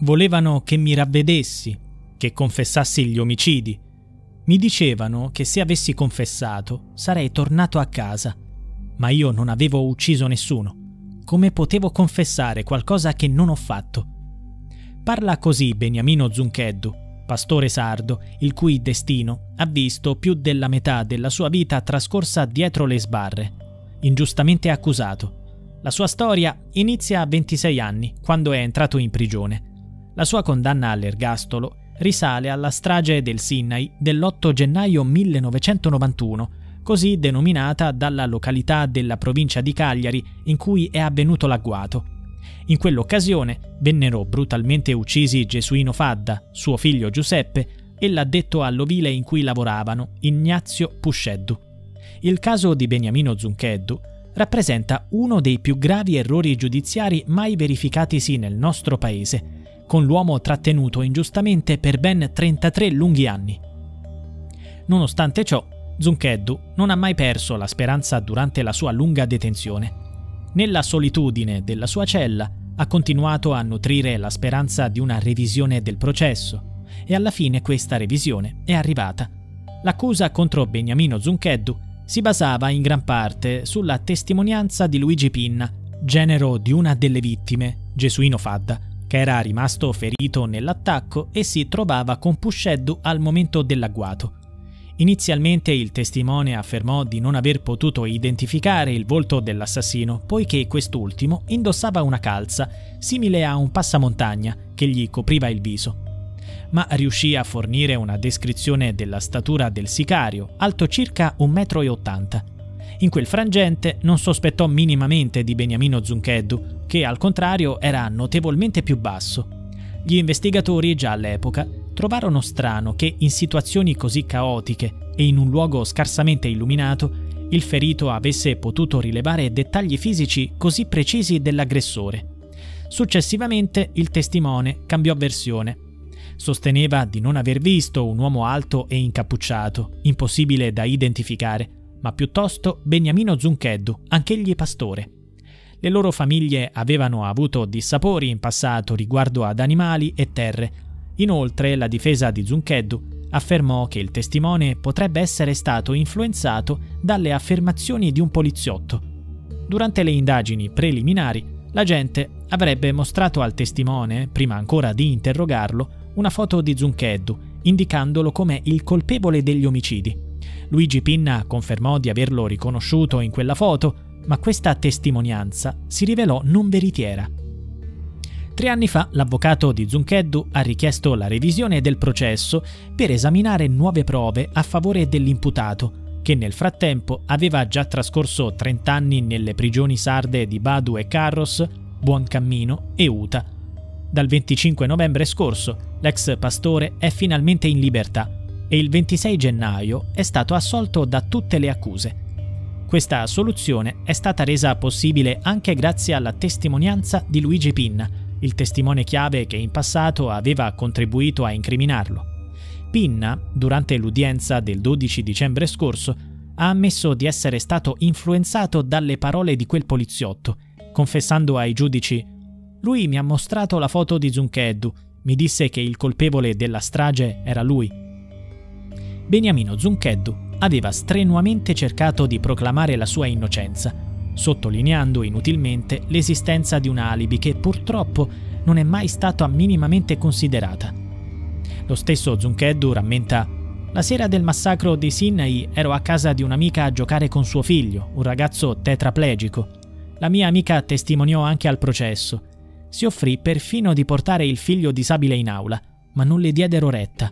Volevano che mi ravvedessi, che confessassi gli omicidi. Mi dicevano che se avessi confessato sarei tornato a casa, ma io non avevo ucciso nessuno. Come potevo confessare qualcosa che non ho fatto? Parla così Beniamino Zuncheddu, pastore sardo, il cui destino ha visto più della metà della sua vita trascorsa dietro le sbarre, ingiustamente accusato. La sua storia inizia a 26 anni, quando è entrato in prigione. La sua condanna all'ergastolo risale alla strage del Sinai dell'8 gennaio 1991, così denominata dalla località della provincia di Cagliari in cui è avvenuto l'agguato. In quell'occasione vennero brutalmente uccisi Gesuino Fadda, suo figlio Giuseppe e l'addetto all'ovile in cui lavoravano, Ignazio Pusceddu. Il caso di Beniamino Zuncheddu rappresenta uno dei più gravi errori giudiziari mai verificatisi nel nostro paese, con l'uomo trattenuto ingiustamente per ben 33 lunghi anni. Nonostante ciò, Zuncheddu non ha mai perso la speranza durante la sua lunga detenzione. Nella solitudine della sua cella ha continuato a nutrire la speranza di una revisione del processo e alla fine questa revisione è arrivata. L'accusa contro Beniamino Zuncheddu si basava in gran parte sulla testimonianza di Luigi Pinna, genero di una delle vittime, Gesuino Fadda, che era rimasto ferito nell'attacco e si trovava con Pusceddu al momento dell'agguato. Inizialmente il testimone affermò di non aver potuto identificare il volto dell'assassino, poiché quest'ultimo indossava una calza simile a un passamontagna che gli copriva il viso. Ma riuscì a fornire una descrizione della statura del sicario, alto circa 1,80 m. In quel frangente non sospettò minimamente di Beniamino Zuncheddu, che al contrario era notevolmente più basso. Gli investigatori già all'epoca trovarono strano che in situazioni così caotiche e in un luogo scarsamente illuminato il ferito avesse potuto rilevare dettagli fisici così precisi dell'aggressore. Successivamente il testimone cambiò versione. Sosteneva di non aver visto un uomo alto e incappucciato, impossibile da identificare, ma piuttosto Beniamino Zuncheddu, anch'egli pastore. Le loro famiglie avevano avuto dissapori in passato riguardo ad animali e terre. Inoltre, la difesa di Zuncheddu affermò che il testimone potrebbe essere stato influenzato dalle affermazioni di un poliziotto. Durante le indagini preliminari, l'agente avrebbe mostrato al testimone, prima ancora di interrogarlo, una foto di Zuncheddu, indicandolo come il colpevole degli omicidi. Luigi Pinna confermò di averlo riconosciuto in quella foto, ma questa testimonianza si rivelò non veritiera. 3 anni fa l'avvocato di Zuncheddu ha richiesto la revisione del processo per esaminare nuove prove a favore dell'imputato, che nel frattempo aveva già trascorso 30 anni nelle prigioni sarde di Badu e Carros, Buoncammino e Uta. Dal 25 novembre scorso l'ex pastore è finalmente in libertà e il 26 gennaio è stato assolto da tutte le accuse. Questa soluzione è stata resa possibile anche grazie alla testimonianza di Luigi Pinna, il testimone chiave che in passato aveva contribuito a incriminarlo. Pinna, durante l'udienza del 12 dicembre scorso, ha ammesso di essere stato influenzato dalle parole di quel poliziotto, confessando ai giudici: «Lui mi ha mostrato la foto di Zuncheddu, mi disse che il colpevole della strage era lui». Beniamino Zuncheddu aveva strenuamente cercato di proclamare la sua innocenza, sottolineando inutilmente l'esistenza di un alibi che purtroppo non è mai stata minimamente considerata. Lo stesso Zuncheddu rammenta: «La sera del massacro di Sinai ero a casa di un'amica a giocare con suo figlio, un ragazzo tetraplegico. La mia amica testimoniò anche al processo. Si offrì perfino di portare il figlio disabile in aula, ma non le diedero retta».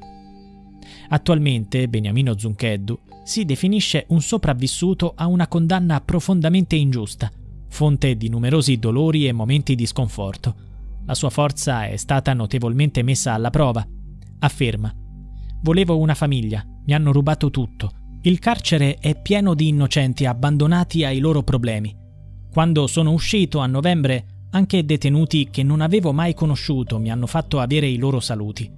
Attualmente Beniamino Zuncheddu si definisce un sopravvissuto a una condanna profondamente ingiusta, fonte di numerosi dolori e momenti di sconforto. La sua forza è stata notevolmente messa alla prova. Afferma: «Volevo una famiglia, mi hanno rubato tutto. Il carcere è pieno di innocenti abbandonati ai loro problemi. Quando sono uscito a novembre, anche detenuti che non avevo mai conosciuto mi hanno fatto avere i loro saluti».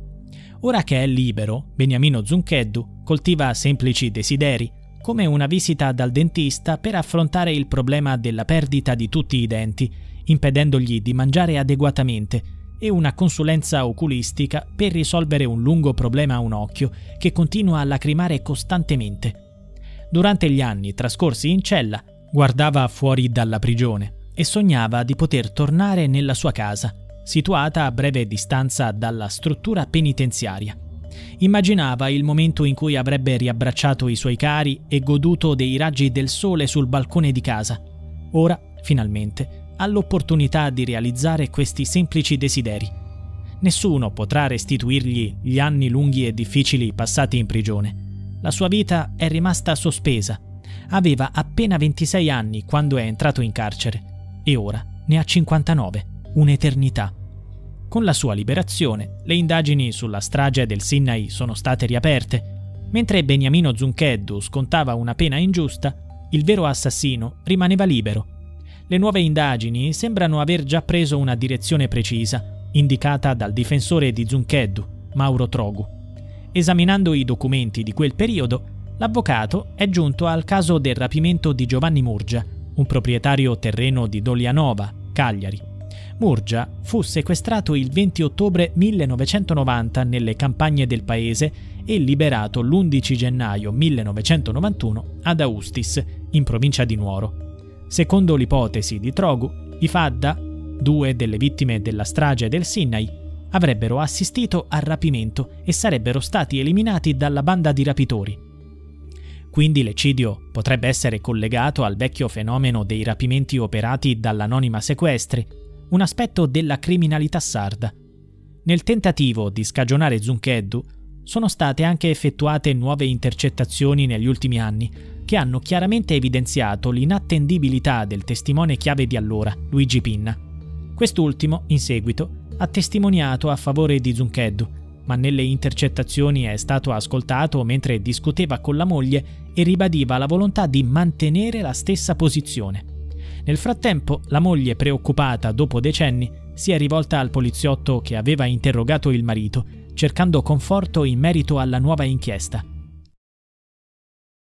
Ora che è libero, Beniamino Zuncheddu coltiva semplici desideri, come una visita dal dentista per affrontare il problema della perdita di tutti i denti, impedendogli di mangiare adeguatamente, e una consulenza oculistica per risolvere un lungo problema a un occhio che continua a lacrimare costantemente. Durante gli anni trascorsi in cella, guardava fuori dalla prigione e sognava di poter tornare nella sua casa, situata a breve distanza dalla struttura penitenziaria. Immaginava il momento in cui avrebbe riabbracciato i suoi cari e goduto dei raggi del sole sul balcone di casa. Ora, finalmente, ha l'opportunità di realizzare questi semplici desideri. Nessuno potrà restituirgli gli anni lunghi e difficili passati in prigione. La sua vita è rimasta sospesa. Aveva appena 26 anni quando è entrato in carcere e ora ne ha 59, un'eternità. Con la sua liberazione, le indagini sulla strage del Sinai sono state riaperte. Mentre Beniamino Zuncheddu scontava una pena ingiusta, il vero assassino rimaneva libero. Le nuove indagini sembrano aver già preso una direzione precisa, indicata dal difensore di Zuncheddu, Mauro Trogu. Esaminando i documenti di quel periodo, l'avvocato è giunto al caso del rapimento di Giovanni Murgia, un proprietario terreno di Dolianova, Cagliari. Murgia fu sequestrato il 20 ottobre 1990 nelle campagne del paese e liberato l'11 gennaio 1991 ad Austis, in provincia di Nuoro. Secondo l'ipotesi di Trogu, i Fadda, 2 delle vittime della strage del Sinai, avrebbero assistito al rapimento e sarebbero stati eliminati dalla banda di rapitori. Quindi l'eccidio potrebbe essere collegato al vecchio fenomeno dei rapimenti operati dall'anonima sequestri, un aspetto della criminalità sarda. Nel tentativo di scagionare Zuncheddu sono state anche effettuate nuove intercettazioni negli ultimi anni che hanno chiaramente evidenziato l'inattendibilità del testimone chiave di allora, Luigi Pinna. Quest'ultimo, in seguito, ha testimoniato a favore di Zuncheddu, ma nelle intercettazioni è stato ascoltato mentre discuteva con la moglie e ribadiva la volontà di mantenere la stessa posizione. Nel frattempo, la moglie, preoccupata dopo decenni, si è rivolta al poliziotto che aveva interrogato il marito, cercando conforto in merito alla nuova inchiesta.